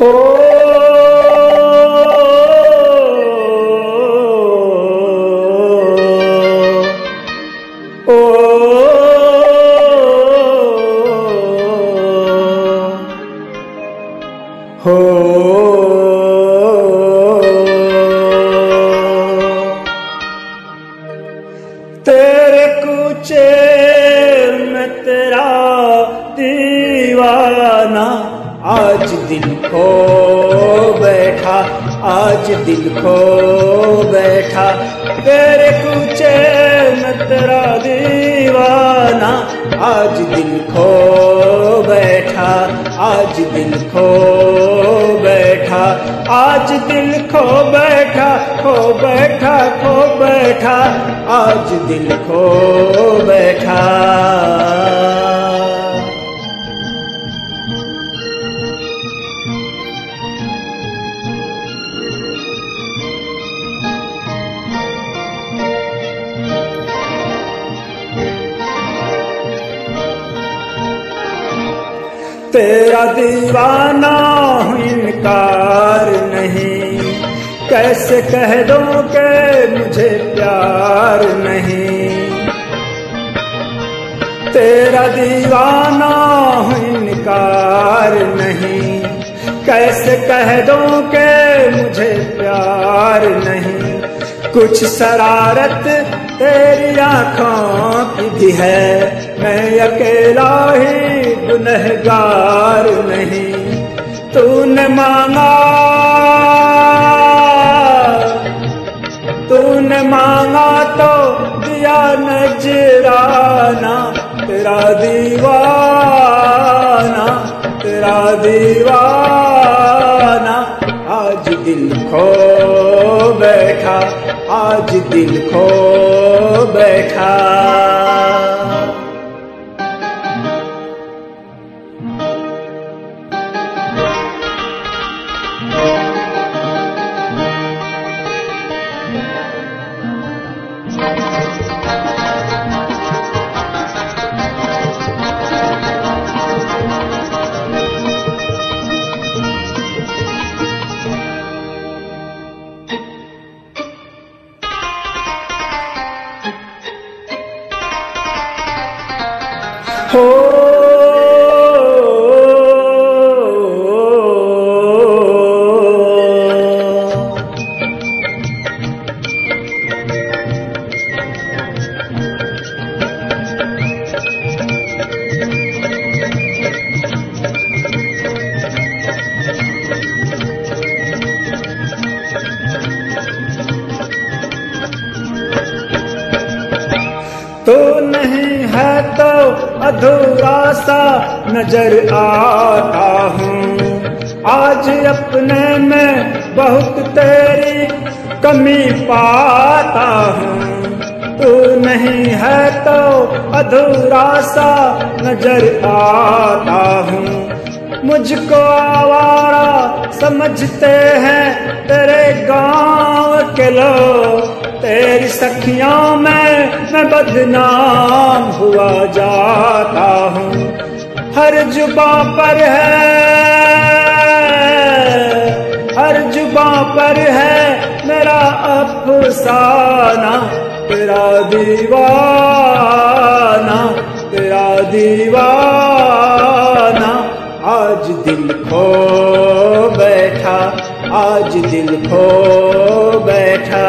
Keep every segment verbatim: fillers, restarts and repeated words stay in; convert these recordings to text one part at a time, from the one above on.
हो ओ हो तेरे कूचे में तेरा दीवाना आज दिल खो बैठा, आज दिल खो बैठा। तेरे कूचे में तेरा दीवाना आज दिल खो बैठा, आज दिल खो बैठा, आज दिल खो बैठा, खो बैठा, खो बैठा, आज दिल खो बैठा। तेरा दीवाना हूँ इनकार नहीं, कैसे कह दो कि मुझे प्यार नहीं। तेरा दीवाना हूँ इनकार नहीं, कैसे कह दो कि मुझे प्यार नहीं। कुछ शरारत तेरी आँखों की भी है, मैं अकेला ही गुनहगार नहीं। तूने मांगा तूने मांगा तो दिया नजराना, तेरा दीवाना, तेरा दीवाना आज दिल खो बैठा, आज दिल खो बैठा। हो तो नहीं है तो अधूरा सा नजर आता हूँ, आज अपने में बहुत तेरी कमी पाता हूँ। तू नहीं है तो अधूरा सा नजर आता हूँ, मुझको आवारा समझते हैं तेरे गांव के लोग। तेरी सखियों में मैं बदनाम हुआ जाता हूँ, हर जुबां पर है, हर जुबां पर है मेरा अफसाना। तेरा दीवाना, तेरा दीवाना आज दिल खो बैठा, आज दिल खो बैठा।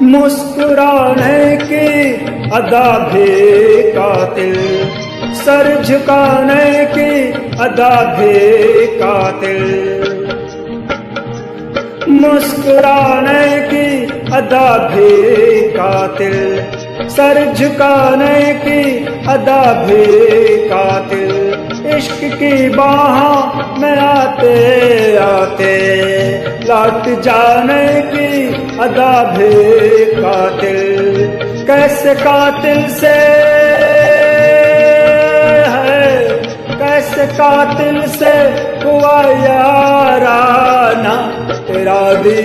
मुस्कुराने की अदा भी कातिल, सर झुकाने की अदा भी कातिल, मुस्कुराने की अदा भी कातिल, सर झुकाने की अदा भी कातिल। इश्क की बाहों में आते आते लौट जाने की अदा भी कातिल। कैसे कातिल से है, कैसे कातिल से हुआ याराना, तेरा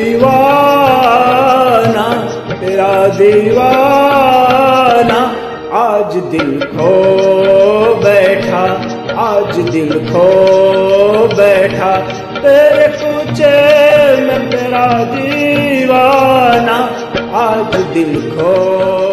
दीवाना तेरा दीवाना। आज दिल खो बैठा, आज दिल खो बैठा, तेरे पूछे में तेरा दीवाना। आज दिल खो